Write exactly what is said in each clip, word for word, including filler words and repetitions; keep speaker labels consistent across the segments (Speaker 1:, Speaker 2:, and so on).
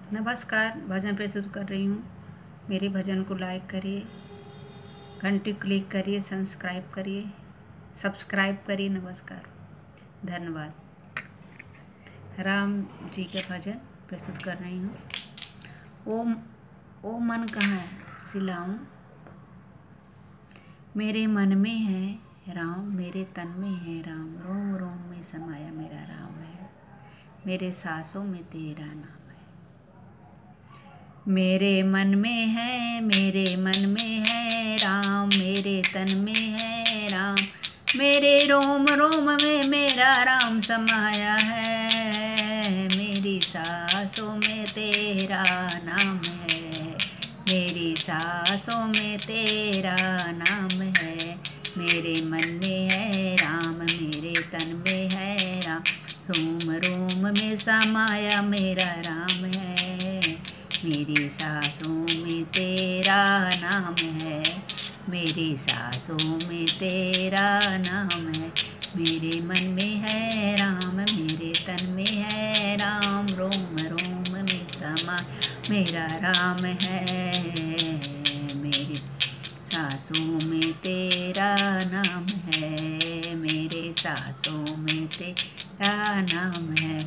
Speaker 1: नमस्कार, भजन प्रस्तुत कर रही हूँ। मेरे भजन को लाइक करिए, घंटी क्लिक करिए, सब्सक्राइब करिए सब्सक्राइब करिए। नमस्कार, धन्यवाद। राम जी के भजन प्रस्तुत कर रही हूँ। ओम ओ मन कहाँ सिलाऊं, मेरे मन में है राम, मेरे तन में है राम, रोम रोम में समाया मेरा राम है, मेरे सांसों में तेरा नाम है। मेरे मन में है, मेरे मन में है राम, मेरे तन में है राम, मेरे रोम रोम में मेरा राम समाया है, मेरी सांसों में तेरा नाम है, मेरी सांसों में तेरा नाम है। मेरे मन में है राम, मेरे तन में है राम, रोम रोम में समाया मेरा राम है, मेरी सांसों में तेरा नाम है, मेरी सांसों में तेरा नाम है। मेरे मन में है राम, मेरे तन में है राम, रोम रोम में समा मेरा राम है, मेरी सांसों में तेरा नाम है, मेरे सांसों में तेरा नाम है।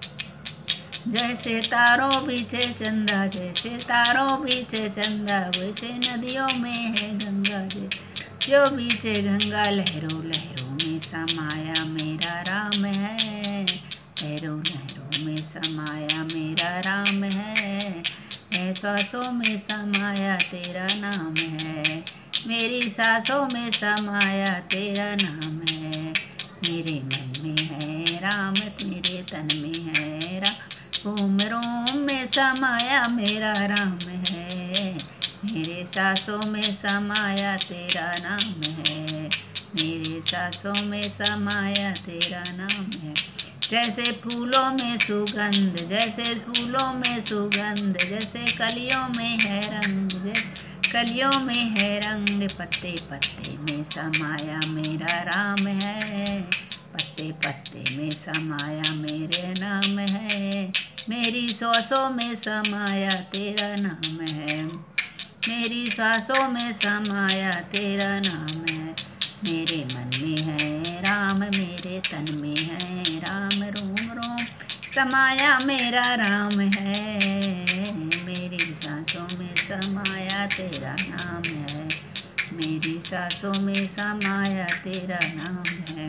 Speaker 1: जैसे तारों बीचे चंदा, जैसे तारों बीचे चंदा, वैसे नदियों में है गंगा, जो बीचे गंगा, लहरों लहरों में समाया मेरा राम है, लहरों लहरों में समाया मेरा राम है, सांसों में समाया तेरा नाम है, मेरी सांसों में समाया तेरा नाम है। मेरे मन में है राम, मेरे तन में है राम, रोम रोम में समाया मेरा राम है, मेरे सांसों में समाया तेरा नाम है, मेरे सांसों में समाया तेरा नाम है। जैसे फूलों में सुगंध, जैसे फूलों में सुगंध, जैसे कलियों में है रंग, जैसे कलियों में है रंग, पत्ते पत्ते में समाया मेरा राम है, पत्ते पत्ते में समाया मेरे नाम है, मेरी सांसों में समाया तेरा नाम है, मेरी सांसों में समाया तेरा नाम है। मेरे मन में है राम, मेरे तन में है राम, रोम रोम समाया मेरा राम है, मेरी सांसों में समाया तेरा नाम है, मेरी सांसों में समाया तेरा नाम है।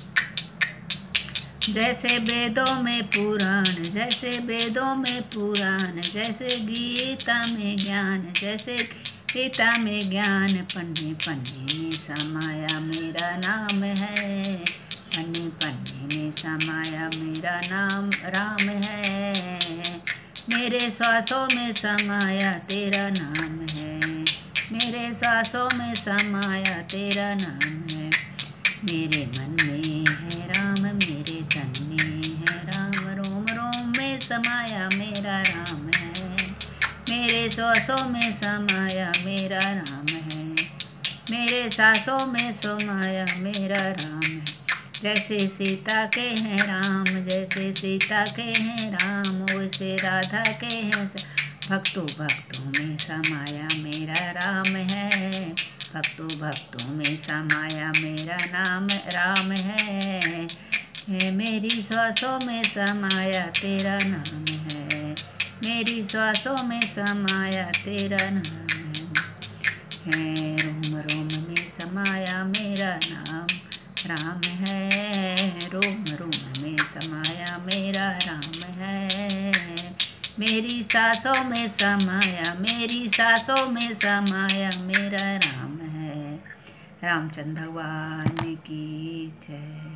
Speaker 1: जैसे वेदों में पुराण, जैसे वेदों में पुराण, जैसे गीता में ज्ञान, जैसे गीता में ज्ञान, पन्ने पन्ने में समाया मेरा नाम है, पन्ने पन्ने में समाया मेरा नाम राम है, मेरे सांसों में समाया तेरा नाम है, मेरे सांसों में समाया तेरा नाम है। मेरे मन में है राम, मेरे तन में है राम, रोम रोम में समाया मेरा राम है, मेरे सांसों में समाया मेरा राम है, मेरे सांसों में समाया मेरा राम है। जैसे सीता के हैं राम, जैसे सीता के हैं राम, वैसे राधा के हैं भक्तों भक्तों में समाया मेरा राम है, भक्तों भक्तों में समाया मेरा नाम राम है, मेरी सांसों में समाया तेरा नाम है, मेरी सांसों में समाया तेरा नाम है, रोम रोम में समाया मेरा नाम राम है, रोम रोम में समाया मेरा राम है, मेरी सांसों में समाया, मेरी सांसों में समाया मेरा राम है। रामचंद्र भगवान की जय।